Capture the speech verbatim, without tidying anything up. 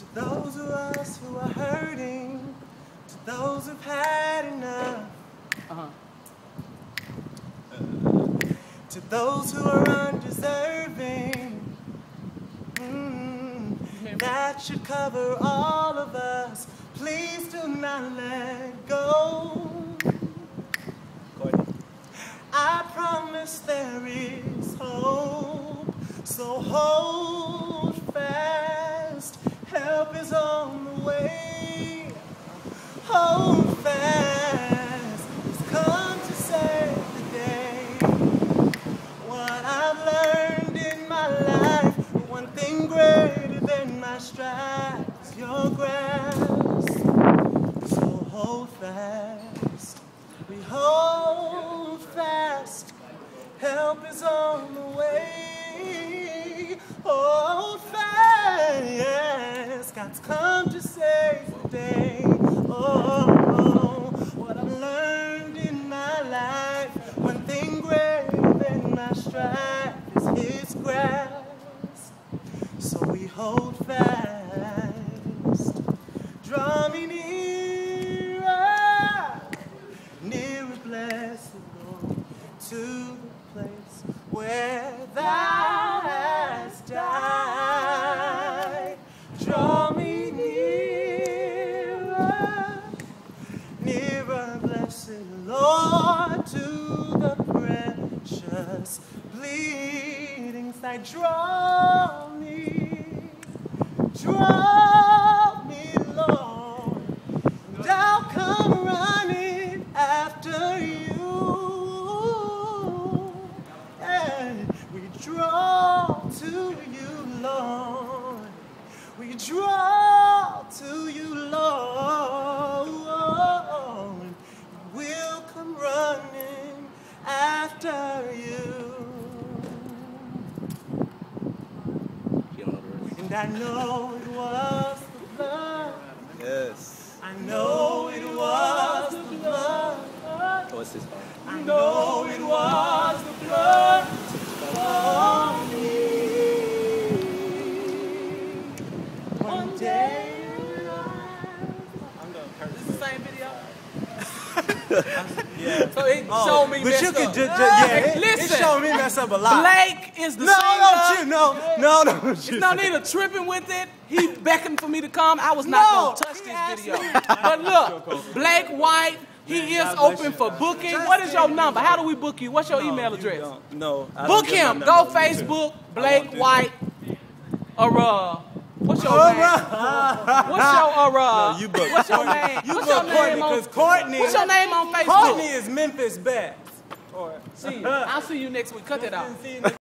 those of us who are hurting, to those who've had enough, Uh-huh. to those who are undeserving, mm, that should cover all of us. Please do not let go. I promise there is hope, so hold fast. Help is on the way. Hold fast. It's come to save the day. What I've learned in my life, one thing greater than my stripes, your grasp. So hold fast. We hold fast. Help is on the way. Hold fast. God's come to save the day. Oh, oh, what I've learned in my life, one thing greater than my strife is His grasp. So we hold fast. Draw me nearer, nearer, blessed Lord, to the place where Thou hast died. Draw me nearer, nearer, blessed Lord, to the precious bleeding side. Draw me, draw me, Lord, and I'll come running after you. And we draw to you, Lord. We draw to you, Lord. We'll come running after you. And I know it was the blood. Yes. I know it was the blood. What's this? I know it was the blood for me. One day I'm done. This is the same video? yeah. So it Oh, showed me but messed you could up. just, just yeah, it, it Listen. showed me mess up a lot. Blake is the no, singer. don't you, no, no, no, There's no need of tripping with it. He beckoned for me to come. I was not No, going to touch he this asked video. me. But look, Blake White, he is open for booking. What is your number? How do we book you? What's your email address? No. I Book don't give him. my Go number. Facebook, I Blake won't do White, or uh, what's your All name? right. What's your or uh, No, you book. what's your name? You What's book your Courtney, name on? because Courtney, What's your name on Facebook? Courtney is Memphis Best. Or, See you. I'll see you next week. Cut that out. see you next